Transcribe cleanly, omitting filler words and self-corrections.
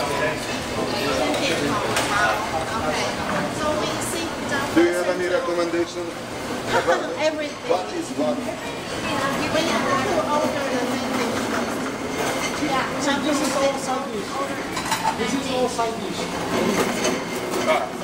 Do you have any recommendation? Everything. What is what? When you have to order the main dish first. Yeah. So this is all side dish. This is all side dish.